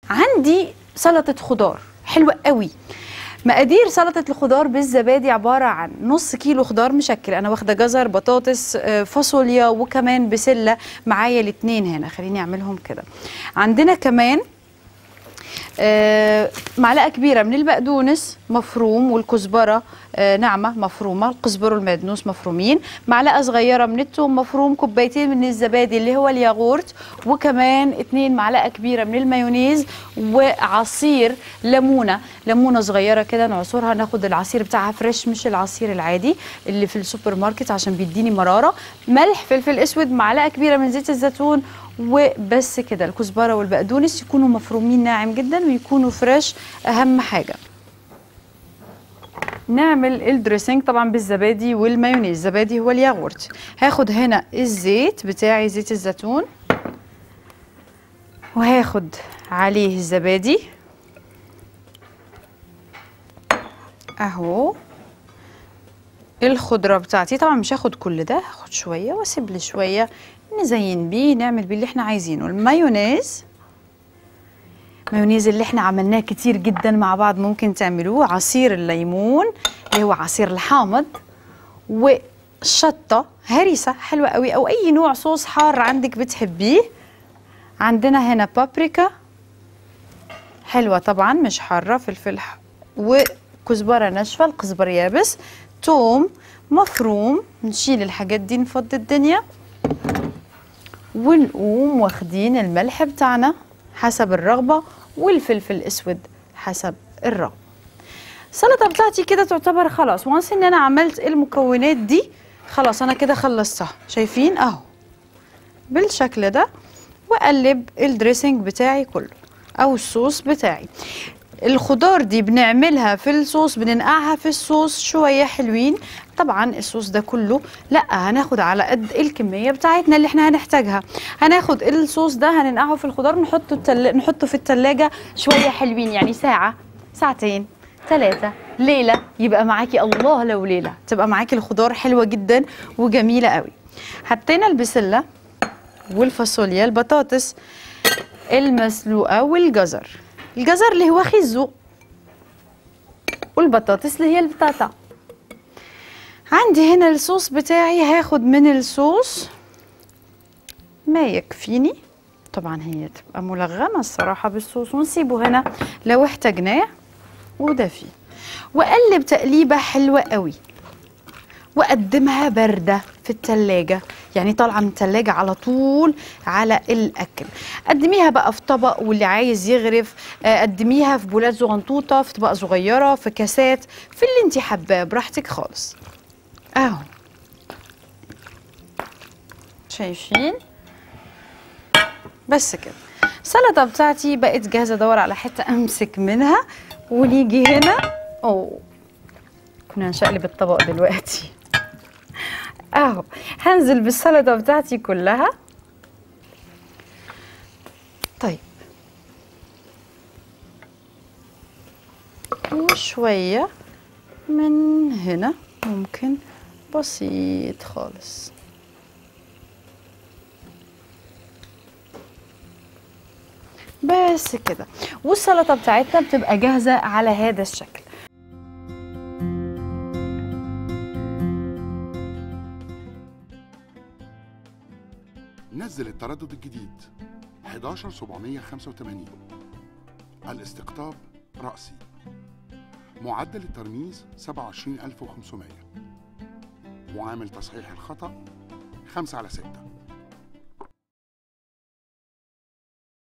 عندي سلطه خضار حلوه قوي. مقادير سلطه الخضار بالزبادي عباره عن نص كيلو خضار مشكل، انا واخده جزر، بطاطس، فاصوليا، وكمان بسله معايا الاثنين هنا. خليني اعملهم كده. عندنا كمان معلقه كبيره من البقدونس مفروم، والكزبره ناعمه مفرومه، الكزبره والمعدنوس مفرومين، معلقه صغيره من الثوم مفروم، كوبايتين من الزبادي اللي هو الياغورت، وكمان 2 معلقه كبيره من المايونيز، وعصير ليمونه صغيره كده نعصرها، ناخد العصير بتاعها فريش مش العصير العادي اللي في السوبر ماركت عشان بيديني مراره، ملح، فلفل اسود، معلقه كبيره من زيت الزيتون، وبس كده. الكزبره والبقدونس يكونوا مفرومين ناعم جدا ويكونوا فريش اهم حاجه. نعمل الدريسنج طبعا بالزبادي والمايونيز. الزبادي هو الياغورت. هاخد هنا الزيت بتاعي، زيت الزيتون، وهاخد عليه الزبادي اهو. الخضره بتاعتي طبعا مش هاخد كل ده، هاخد شويه واسيب لي شويه نزين بيه، نعمل بيه اللي احنا عايزينه. المايونيز، المايونيز اللي احنا عملناه كتير جدا مع بعض، ممكن تعملوه. عصير الليمون اللي هو عصير الحامض، والشطه هريسه حلوه قوي، او اي نوع صوص حار عندك بتحبيه. عندنا هنا بابريكا حلوه طبعا مش حاره، فلفل وكزبره ناشفه، الكزبره يابس، توم مفروم. نشيل الحاجات دي نفضي الدنيا، ونقوم واخدين الملح بتاعنا حسب الرغبه، والفلفل الاسود حسب الرغبه. السلطه بتاعتي كده تعتبر خلاص، وانس ان انا عملت المكونات دي خلاص انا كده خلصتها. شايفين اهو بالشكل ده. واقلب الدريسنج بتاعي كله او الصوص بتاعي. الخضار دي بنعملها في الصوص، بننقعها في الصوص شويه حلوين. طبعا الصوص ده كله لا، هناخد على قد الكميه بتاعتنا اللي احنا هنحتاجها. هناخد الصوص ده هننقعه في الخضار، نحطه في التلاجة شويه حلوين، يعني ساعه، ساعتين، 3 ليله، يبقى معاكي الله لو ليله تبقى معاكي الخضار حلوه جدا وجميله قوي. حطينا البسله والفاصوليا، البطاطس المسلوقه، والجزر، الجزر اللي هو خيزو، والبطاطس اللي هي البطاطا. عندي هنا الصوص بتاعي، هاخد من الصوص ما يكفيني. طبعا هي تبقى ملغمه الصراحه بالصوص، ونسيبه هنا لو احتاجناه، وده فيه. واقلب تقليبه حلوه قوي، واقدمها بارده في التلاجة، يعني طالعه من التلاجة على طول على الاكل. قدميها بقى في طبق، واللي عايز يغرف قدميها في بولات صغنطوطه، في طبق صغيره، في كاسات، في اللي انت حباه براحتك خالص اهو. شايفين؟ بس كده السلطه بتاعتي بقت جاهزه. ادور على حته امسك منها، ونيجي هنا. اوه كنا هنشقلب الطبق دلوقتي اهو. هنزل بالسلطه بتاعتي كلها. طيب وشويه من هنا، ممكن بسيط خالص. بس كده، والسلطه بتاعتنا بتبقى جاهزه على هذا الشكل. نزل التردد الجديد 11785، الاستقطاب رأسي، معدل الترميز 27500، معامل تصحيح الخطأ 5/6.